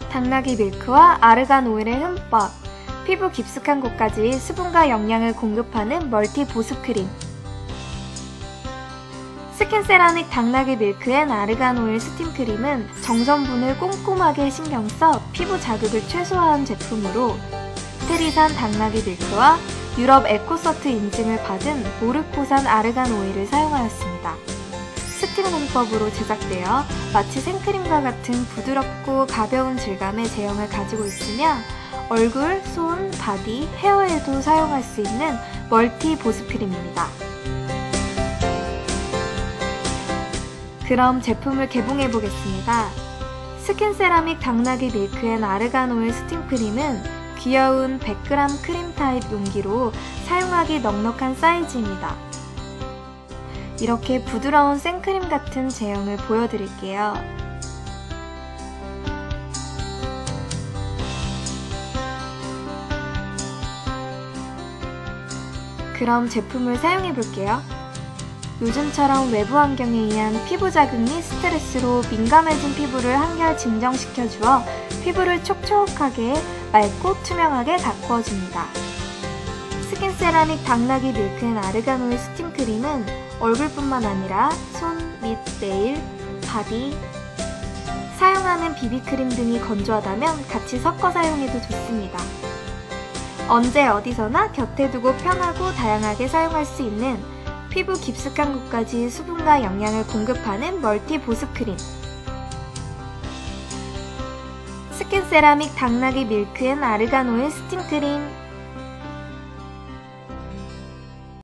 당나귀 밀크와 아르간 오일의 흠뻑, 피부 깊숙한 곳까지 수분과 영양을 공급하는 멀티 보습 크림. 스킨세라믹 당나귀 밀크 앤 아르간 오일 스팀 크림은 정성분을 꼼꼼하게 신경써 피부 자극을 최소화한 제품으로 스테리산 당나귀 밀크와 유럽 에코서트 인증을 받은 모르코산 아르간 오일을 사용하였습니다. 스팀 공법으로 제작되어 마치 생크림과 같은 부드럽고 가벼운 질감의 제형을 가지고 있으며 얼굴, 손, 바디, 헤어에도 사용할 수 있는 멀티 보습 크림입니다. 그럼 제품을 개봉해 보겠습니다. 스킨세라믹 당나귀 밀크 앤 아르간 오일 스팀 크림은 귀여운 100g 크림 타입 용기로 사용하기 넉넉한 사이즈입니다. 이렇게 부드러운 생크림 같은 제형을 보여드릴게요. 그럼 제품을 사용해 볼게요. 요즘처럼 외부 환경에 의한 피부 자극 및 스트레스로 민감해진 피부를 한결 진정시켜 주어 피부를 촉촉하게 맑고 투명하게 가꾸어줍니다. 스킨세라믹 당나귀 밀크 앤 아르간 오일 스팀 크림은 얼굴뿐만 아니라 손 및 네일, 바디, 사용하는 비비크림 등이 건조하다면 같이 섞어 사용해도 좋습니다. 언제 어디서나 곁에 두고 편하고 다양하게 사용할 수 있는 피부 깊숙한 곳까지 수분과 영양을 공급하는 멀티 보습 크림. 스킨세라믹 당나귀 밀크 앤 아르간 오일 스팀 크림.